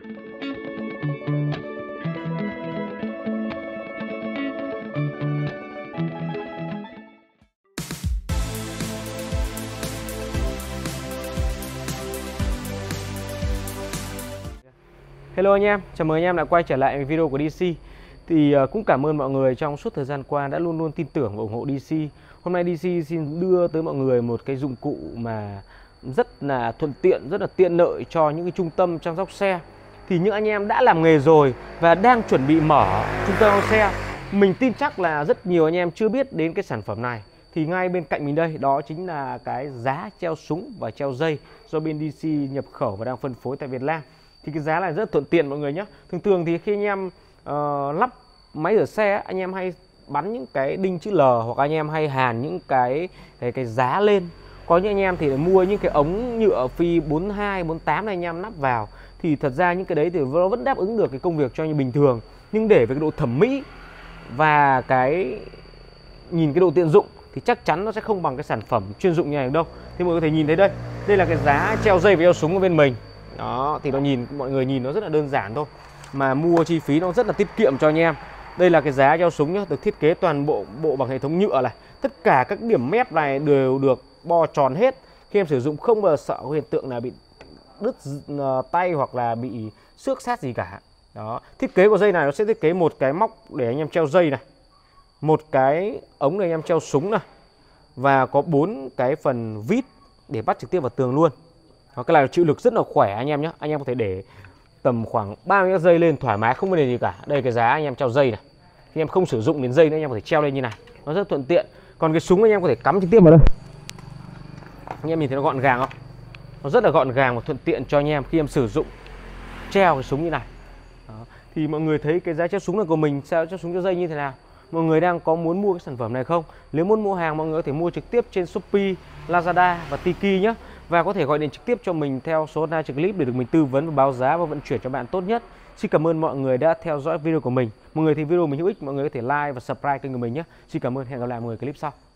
Hello anh em, chào mừng anh em đã quay trở lại video của DC. Thì cũng cảm ơn mọi người trong suốt thời gian qua đã luôn luôn tin tưởng và ủng hộ DC. Hôm nay DC xin đưa tới mọi người một cái dụng cụ mà rất là thuận tiện, rất là tiện lợi cho những cái trung tâm chăm sóc xe. Thì những anh em đã làm nghề rồi và đang chuẩn bị mở trung tâm chăm sóc xe, mình tin chắc là rất nhiều anh em chưa biết đến cái sản phẩm này. Thì ngay bên cạnh mình đây, đó chính là cái giá treo súng và treo dây do bên DC nhập khẩu và đang phân phối tại Việt Nam. Thì cái giá này rất thuận tiện mọi người nhé. Thường thì khi anh em lắp máy rửa xe, anh em hay bắn những cái đinh chữ L, hoặc anh em hay hàn những cái giá lên. Có những anh em thì mua những cái ống nhựa phi 42, 48 này anh em lắp vào. Thì thật ra những cái đấy thì nó vẫn đáp ứng được cái công việc cho như bình thường. Nhưng để với cái độ thẩm mỹ và cái nhìn cái độ tiện dụng thì chắc chắn nó sẽ không bằng cái sản phẩm chuyên dụng như này đâu. Thì mọi người có thể nhìn thấy đây, đây là cái giá treo dây và treo súng ở bên mình. Đó, thì nó nhìn, mọi người nhìn nó rất là đơn giản thôi, mà mua chi phí nó rất là tiết kiệm cho anh em. Đây là cái giá treo súng nhá, được thiết kế toàn bộ bằng hệ thống nhựa này. Tất cả các điểm mép này đều được bo tròn hết. Khi em sử dụng không bao giờ sợ hiện tượng là bị đứt tay hoặc là bị xước sát gì cả. Đó, thiết kế của dây này nó sẽ thiết kế một cái móc để anh em treo dây này, một cái ống để anh em treo súng này, và có 4 cái phần vít để bắt trực tiếp vào tường luôn. Đó, cái này chịu lực rất là khỏe anh em nhé. Anh em có thể để tầm khoảng 30 giây lên thoải mái, không vấn đề gì cả. Đây cái giá anh em treo dây này, khi em không sử dụng đến dây nữa anh em có thể treo lên như này, nó rất thuận tiện. Còn cái súng anh em có thể cắm trực tiếp vào đây. Anh em nhìn thấy nó gọn gàng không? Nó rất là gọn gàng và thuận tiện cho anh em khi em sử dụng treo cái súng như này. Đó. Thì mọi người thấy cái giá treo súng này của mình, sao treo súng treo dây như thế nào? Mọi người đang có muốn mua cái sản phẩm này không? Nếu muốn mua hàng, mọi người có thể mua trực tiếp trên Shopee, Lazada và Tiki nhé. Và có thể gọi điện trực tiếp cho mình theo số hotline trực clip để được mình tư vấn và báo giá và vận chuyển cho bạn tốt nhất. Xin cảm ơn mọi người đã theo dõi video của mình. Mọi người thấy video mình hữu ích, mọi người có thể like và subscribe kênh của mình nhé. Xin cảm ơn, hẹn gặp lại mọi người clip sau.